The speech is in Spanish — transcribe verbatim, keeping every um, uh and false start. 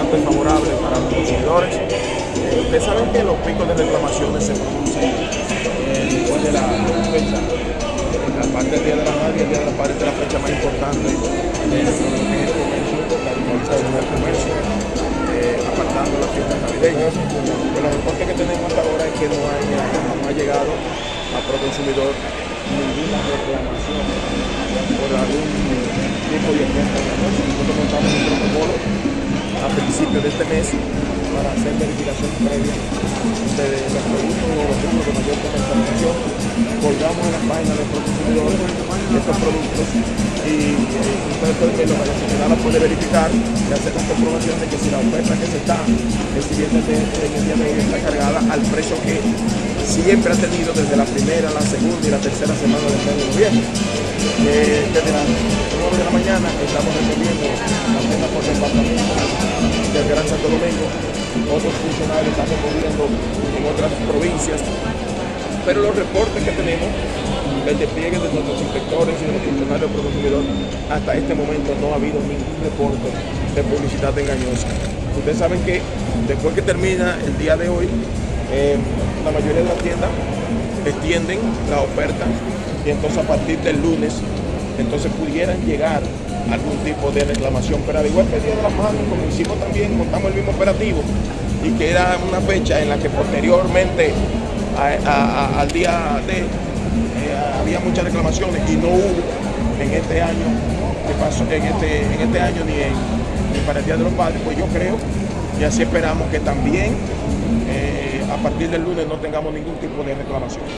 bastante favorable para los consumidores. Eh, ustedes saben que los picos de reclamaciones se producen eh, después de la fecha, la parte del Día de la Madre y el Día de la Padre es la fecha más importante de lo que es el comercio, la digitalización del comercio, eh, apartando las fiestas navideñas. Pero los reportes que tenemos hasta ahora es que no, haya, no ha llegado a Proconsumidor ninguna reclamación por algún tipo de oferta. Nosotros montamos un protocolo a principios de este mes para hacer verificación previa de los productos o los grupos de mayor comercialización. Colgamos en la página del Proconsumidor estos productos y eh, ustedes pueden verlo, la ciudadana puede verificar y hacer la comprobación de que si la oferta que se está recibiendo en el día de hoy está cargada al precio que siempre ha tenido desde la primera, la segunda y la tercera semana del mes de noviembre. Eh, desde las nueve de la mañana estamos recorriendo la tienda por departamento del Gran Santo Domingo. Otros funcionarios están recorriendo en otras provincias, pero los reportes que tenemos, el despliegue de nuestros inspectores y de los funcionarios del Proconsumidor, hasta este momento no ha habido ningún reporte de publicidad engañosa. Ustedes saben que después que termina el día de hoy, eh, la mayoría de las tiendas extienden la oferta y entonces a partir del lunes entonces pudieran llegar algún tipo de reclamación, pero al igual que el Día de las Madres, como hicimos también, montamos el mismo operativo y que era una fecha en la que posteriormente a, a, a, al día de eh, había muchas reclamaciones y no hubo en este año que pasó en este, en este año ni, en, ni para el Día de los Padres, pues yo creo y así esperamos que también eh, a partir del lunes no tengamos ningún tipo de reclamación.